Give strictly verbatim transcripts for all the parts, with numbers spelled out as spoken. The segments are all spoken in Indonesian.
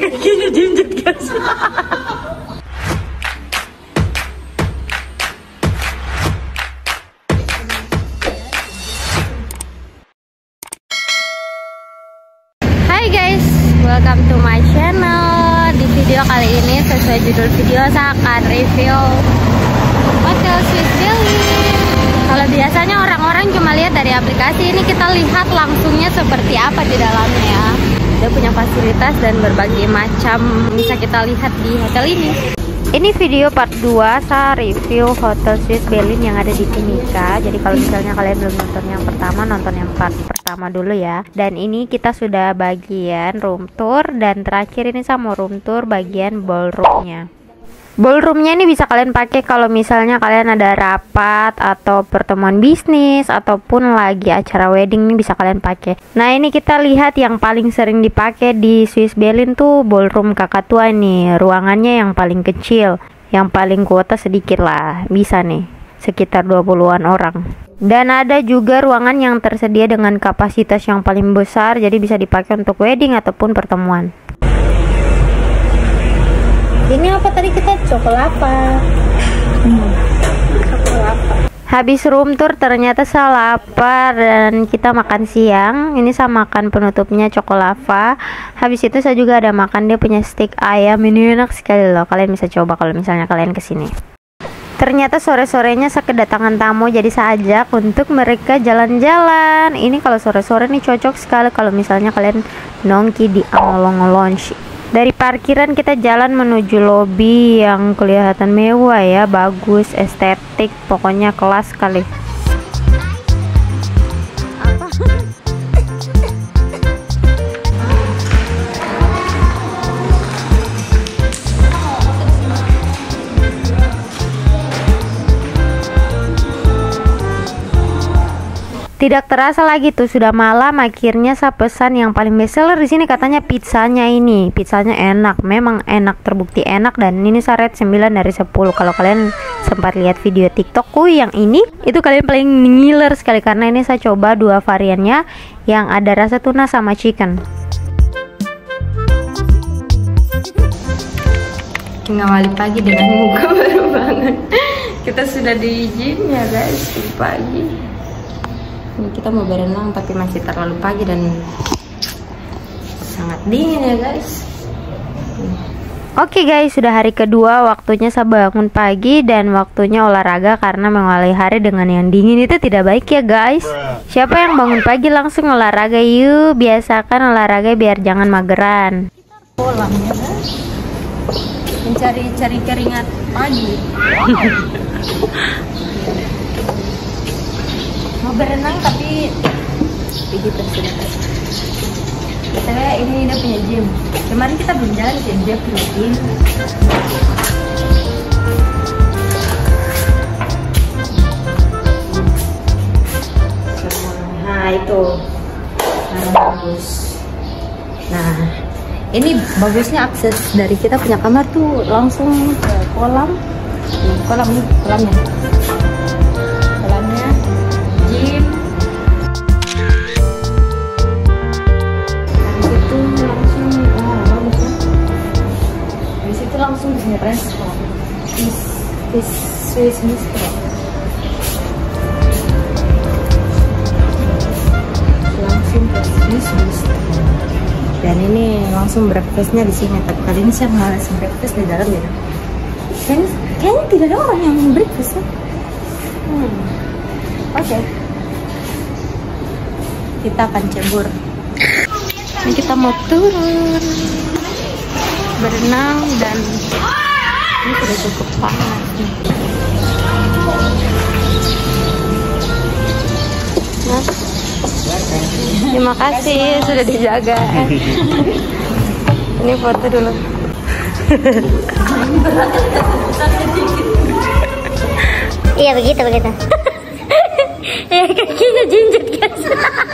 kakinya jinjit guys. Hai guys, welcome to my channel. Di video kali ini sesuai judul video saya akan review Hotel Swiss Berlin. Kalau biasanya orang-orang cuma lihat dari aplikasi, ini kita lihat langsungnya seperti apa di dalamnya ya. Dia punya fasilitas dan berbagai macam bisa kita lihat di hotel ini. Ini video part dua saya review Hotel Swiss Berlin yang ada di Timika. Jadi kalau misalnya kalian belum nonton yang pertama, nonton yang part pertama dulu ya. Dan ini kita sudah bagian room tour, dan terakhir ini saya mau room tour bagian ballroomnya. Ballroomnya ini bisa kalian pakai kalau misalnya kalian ada rapat atau pertemuan bisnis ataupun lagi acara wedding, ini bisa kalian pakai. Nah ini kita lihat yang paling sering dipakai di Swiss Berlin tuh ballroom kakak tua nih. Ruangannya yang paling kecil, yang paling kuota sedikit lah, bisa nih sekitar dua puluhan orang. Dan ada juga ruangan yang tersedia dengan kapasitas yang paling besar, jadi bisa dipakai untuk wedding ataupun pertemuan. Ini apa tadi kita cokolapa? Hmm. Cokolapa. Habis room tour ternyata saya lapar dan kita makan siang. Ini saya makan penutupnya cokolava. Habis itu saya juga ada makan dia punya steak ayam. Ini enak sekali loh. Kalian bisa coba kalau misalnya kalian kesini. Ternyata sore-sorenya saya kedatangan tamu, jadi saya ajak untuk mereka jalan-jalan. Ini kalau sore-sore nih cocok sekali kalau misalnya kalian nongki di Angolong Lounge. Dari parkiran kita jalan menuju lobi yang kelihatan mewah ya, bagus, estetik, pokoknya kelas sekali. Tidak terasa lagi tuh sudah malam, akhirnya saya pesan yang paling bestseller di sini katanya pizzanya ini. Pizzanya enak, memang enak, terbukti enak, dan ini saya rate sembilan dari sepuluh. Kalau kalian sempat lihat video TikTokku yang ini, itu kalian paling ngiler sekali karena ini saya coba dua variannya yang ada rasa tuna sama chicken. Mengawali pagi dengan muka baru bangun. Kita sudah di gym ya guys, pagi. Ini kita mau berenang tapi masih terlalu pagi dan sangat dingin ya guys. Oke guys, sudah hari kedua, waktunya saya bangun pagi dan waktunya olahraga karena mengawali hari dengan yang dingin itu tidak baik ya guys. Siapa yang bangun pagi langsung olahraga yuk, biasakan olahraga biar jangan mageran. Kolam ya guys, mencari-cari keringat pagi. Mau berenang tapi begitu sudah. Saya ini udah punya gym. Kemarin kita belum jalan ke gym rutin. Nah itu, nah, bagus. Nah ini bagusnya akses dari kita punya kamar tuh langsung ke kolam. Kolam ini kolamnya. Langsung di resto Swiss Swiss Bistro. Langsung ke Swiss Bistro. Dan ini langsung breakfastnya di sini. Tapi kali ini saya malas breakfast di dalam ya. Kayaknya, kayaknya tidak ada orang yang breakfast ya. Hmm. Oke. Okay. Kita akan cebur. Ini kita mau turun, berenang, dan ini sudah cukup panas nih. Nah, terima kasih sudah dijaga. Ini foto dulu. Iya begitu begitu. Ya kakinya jinjit guys.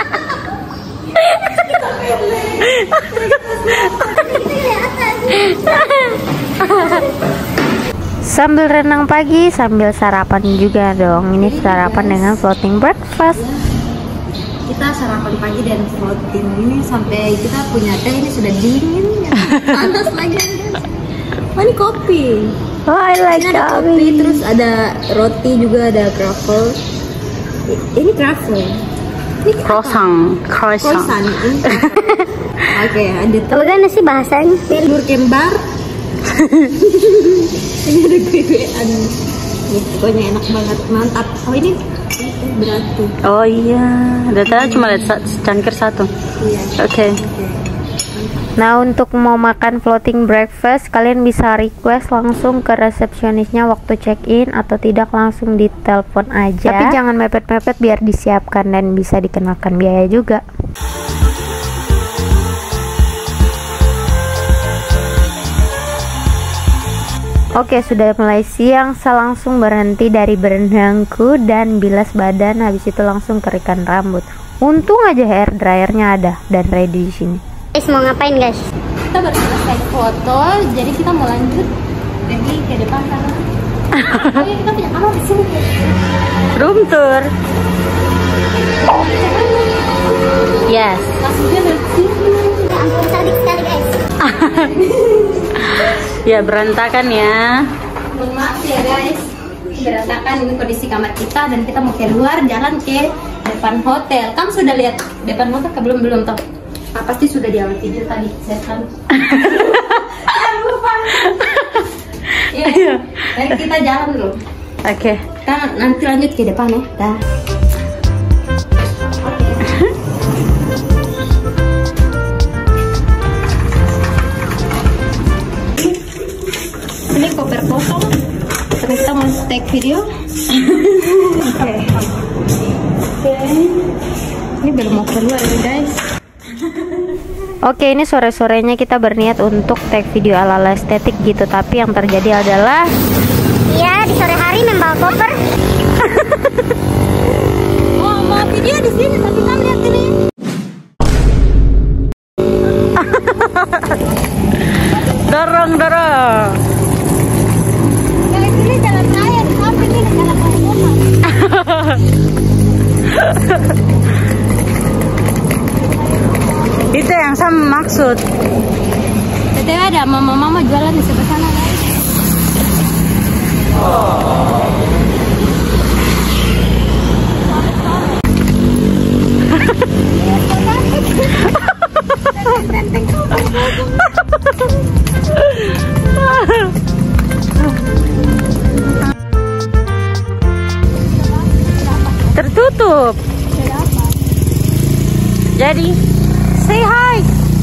Sambil renang pagi, sambil sarapan juga dong. Ini sarapan dengan floating breakfast. kita sarapan pagi dan floating ini sampai kita punya teh ini sudah dingin. Panas lagi. Oh, ini kopi. Oh, I like ini ada kopi, terus ada roti juga, ada croffle. Ini croffle. Ini croissant, croissant. Croissant. Oke, okay, ada tuh. Bagaimana sih bahasanya? Telur kembar. Ini ada kue-kuean. Ini pokoknya enak banget, mantap. Oh, ini berarti. Oh iya, data cuma lihat cangkir satu. Iya. Oke. Okay. Okay. Nah, untuk mau makan floating breakfast, kalian bisa request langsung ke resepsionisnya waktu check-in atau tidak langsung ditelepon aja. Tapi jangan mepet-mepet biar disiapkan dan bisa dikenakan biaya juga. Oke, sudah mulai siang, saya langsung berhenti dari berenangku dan bilas badan, habis itu langsung kerikan rambut. Untung aja hair dryernya ada dan ready di sini. Guys, mau ngapain guys? Kita baru selesai foto, jadi kita mau lanjut pergi ke depan sana. Oh iya, kita punya kamar di sini. Room tour. Yes. Kasurnya dari sini. Ya ampun, cantik sekali guys. Ya, berantakan ya. Mohon maaf ya guys, berantakan ini kondisi kamar kita dan kita mau keluar jalan ke depan hotel. Kamu sudah lihat depan hotel ke belum belum toh? Ah, pasti sudah di awal video tadi saya kan. Lupa. Iya. Baik, kita jalan dulu. Oke. Okay. Kita nanti lanjut ke depan ya. Dah. Ini koper kosong. Terus kita mau take video. Oke. Oke. Ini belum mau keluar ya guys. Oke, ini sore-sorenya kita berniat untuk take video ala-ala estetik gitu, tapi yang terjadi adalah ya di sore hari membawa koper. Oh, mau video di sini tapi kamu lihat ini. dorong dorong. Dari sini jalan raya, di samping ini jalan umum. Itu yang sama maksud. B T W ada mama-mama jualan di sebelah sana guys. Tertutup. Jadi say hi.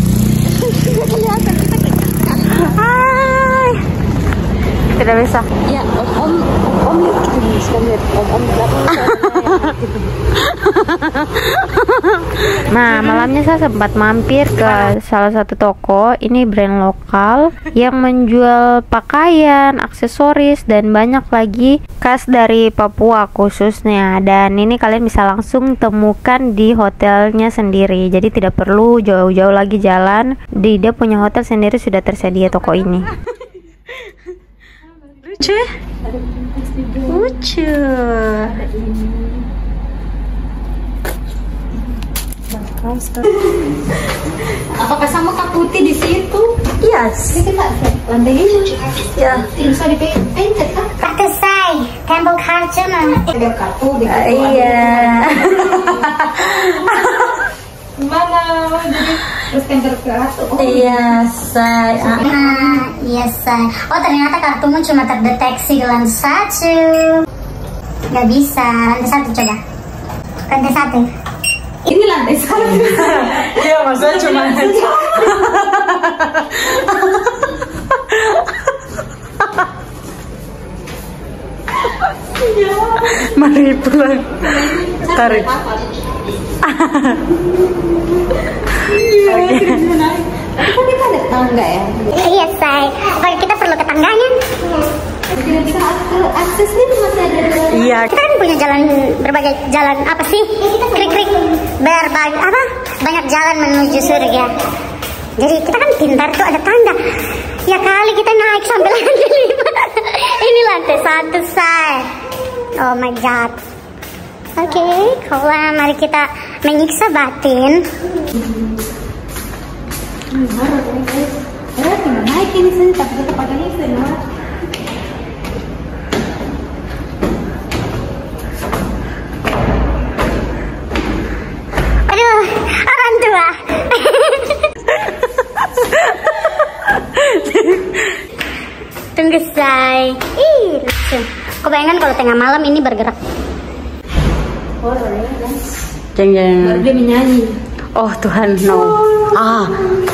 Hai. Tidak bisa. Ya, om om om lihat om om Nah, malamnya saya sempat mampir ke salah satu toko. Ini brand lokal yang menjual pakaian, aksesoris, dan banyak lagi khas dari Papua khususnya. Dan ini kalian bisa langsung temukan di hotelnya sendiri. Jadi tidak perlu jauh-jauh lagi jalan. Di dia punya hotel sendiri sudah tersedia toko ini. Lucu, lucu. Apakah sama Kak Putih di situ? Yes. Ini kita lantai ini. Ya. Bisa dipainted kan? Kartu say, tembok kartu mah. Ada kartu gitu. Iya. Mana? Jadi terus tembok kartu. Iya, say. Nah, iya say. Oh ternyata kartumu cuma terdeteksi di lantai satu. Gak bisa, lantai satu coba. Lantai satu. Ini lantai satu. Iya, maksudnya cuma. Mari pulang. Tarik. Tapi kan kita ada tangga ya. Iya say. Apalagi kita perlu ke tangganya. Kita aksesnya masih ada. Iya. Kita kan punya jalan, berbagai jalan apa sih? Krik-krik berbagai apa? Banyak jalan menuju surga. Jadi kita kan pintar tuh ada tangga. Ya kali kita naik sampai lantai lima. Ini lantai satu say. Oh my god. Oke, okay, kawan, mari kita menyiksa batin. Aduh, orang tua. Tunggu say. Ih, lucu. Kau bayangkan kalau tengah malam ini bergerak. Jeng jeng. Baru dia menyanyi. Oh Tuhan, no. Ah.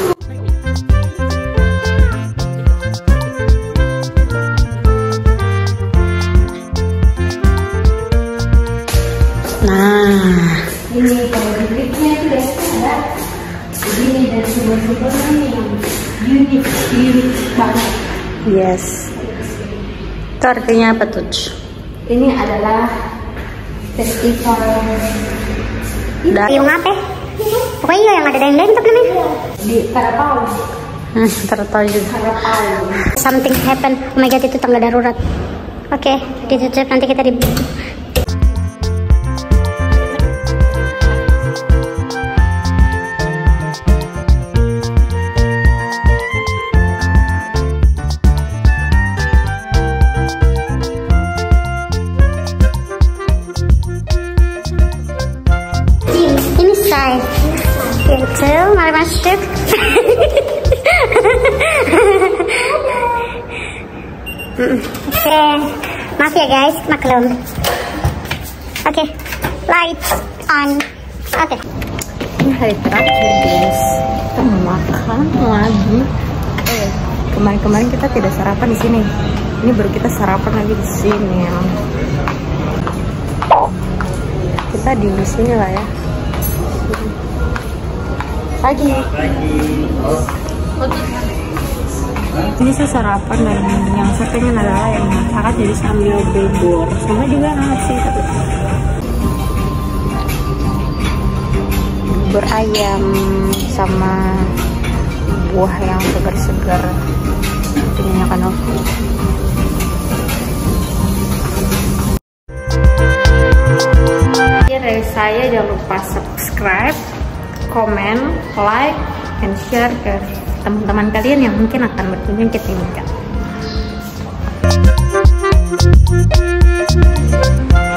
Nah, Ini kalau di klipnya itu biasanya ada begini dan sumber-sumbernya nih yang unik, unik banget. yes. Itu artinya apa tuh? Ini adalah festival Da- Yung apa? Pokoknya yang ada dendeng tuh namanya. di Karapau. Hmm, tertawa juga. Karapau. Something happen. Oh my god, itu tangga darurat. Oke, ditutup, nanti kita di. Ini saya. Gitu, mari masuk. Oke, maaf ya guys, maklum. Oke, lights on. Oke. Ini hari terakhir guys. Kita mau makan lagi. Eh, kemarin-kemarin kita tidak sarapan di sini. Ini baru kita sarapan lagi di sini ya. Kita di sini lah ya. Pagi. Ini saya sarapan dan yang saya pengen adalah yang masakan jadi sambil bubur sama juga nasi. Bubur ayam sama buah yang segar-segar. Ini akan oke. Dari saya jangan lupa subscribe, komen, like, and share ke teman-teman kalian yang mungkin akan berkunjung ke Timika.